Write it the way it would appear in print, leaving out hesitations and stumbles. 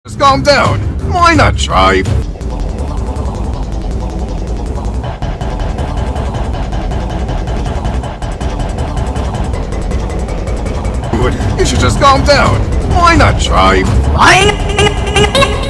Just calm down. Why not try? You should just calm down. Why not try? Why?